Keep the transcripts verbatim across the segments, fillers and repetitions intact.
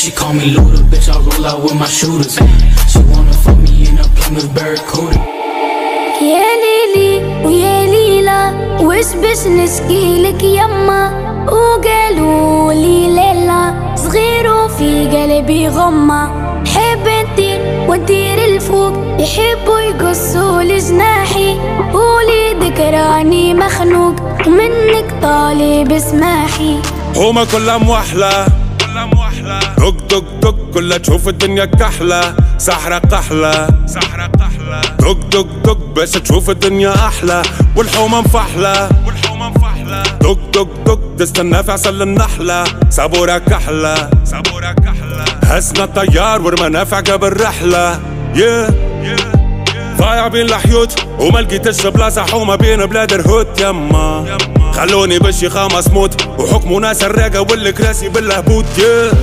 She call me Luda, bitch, I roll out with my shooters. She wanna fuck me in a Plymouth Barracuda. يا ليلي ويا ليلى وش بش نشكيلك يما، وقالوا لي ليلى صغير وفي قلبي غمة. حب نطير وندير الفوق، يحبوا يقصوا لجناحي، قولي ذكراني مخنوق ومنك طالب اسماحي. هما كلها موحلة دق دق دق كلها تشوف الدنيا كحلة، سحرة قحلة سحرة قحلة دق دق دق باش تشوف الدنيا أحلى، والحومة مفحلة والحومة مفحلة دق دق دق تستنى في عسل النحلة، صبورة كحلة صبورة كحلة هزنا الطيار ورمانا في عقب الرحلة. yeah. ضايع بين الحيوت وما لقيتش بلاصة حومة بين بلاد الهوت يما، خلوني بالشيخة مصموت وحكموا ناس الراقة والكراسي بالهبوط. yeah.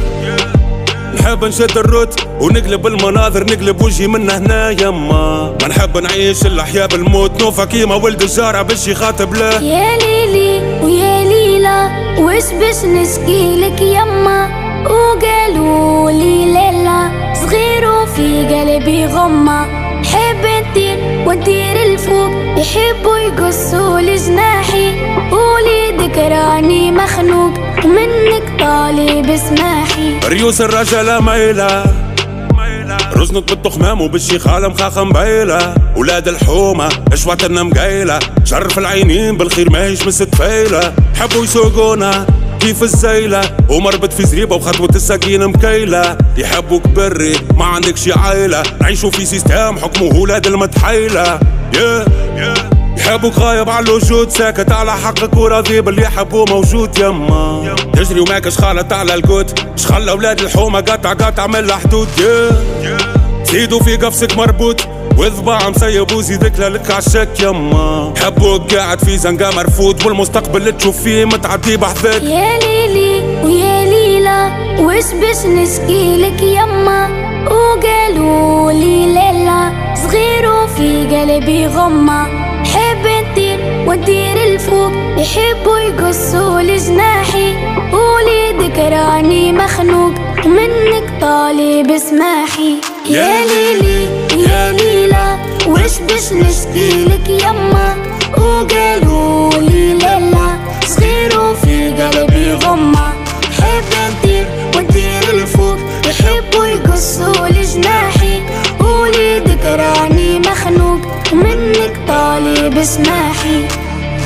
نحب نشد الروت ونقلب المناظر، نقلب وجهي من هنا يما، ما نحب نعيش الأحياء بالموت، نوفا كيما ولد الجارة بالشي خاطب له. يا ليلي ويا ليلى وش بش نشكيلك يما، وقالوا لي ليلى صغير وفي قلبي غمة. حب نطير وندير الفوق، يحبوا يقصوا لجناحي، قولي ذكراني مخنوق ومنك طالب اسماحي. ريوس الرجالة مايلة رزنت بالتخمام وبالشيخالة مخاخة مبايلة، ولاد الحومة اشواتنا مقايلة، شرف العينين بالخير ماهيش مستفايلة، حبوا يسوقونا كيف الزيلة ومربط في زريبة وخطوة السكينة مكيلة، يحبوك بري ما عندكش عايلة، نعيشوا في سيستم حكمه ولاد المتحيلة. yeah. yeah. يحبوك غايب على الوجود، ساكت على حقك وراضي باللي يحبوه موجود يما، تجري وماكش خالط على القوت، شخلى ولاد الحومة قطع قطع من الحدود. yeah. زيدوا في قفصك مربوط وذباع مسيب وزيدك لك عالشك يما، حبوك قاعد في زنقة مرفوض والمستقبل اللي تشوف فيه متعدي بحذاك. يا ليلي ويا ليلى وش بش نشكيلك يما، وقالوا لي ليلى صغير وفي قلبي غمة. حب نطير وندير الفوق، يحبوا يقصوا لجناحي، قولي ذكراني مخنوق ومنك طالب اسماحي. يا ليلي يا ليلى وش بش نشكيلك يما، وقالوا لي ليلى صغير وفي قلبي غمة. حب نطير وندير الفوق، يحبوا يقصوا لجناحي، قولي ذكراني مخنوق ومنك طالب اسماحي.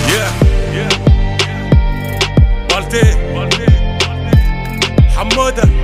بالتي حمودة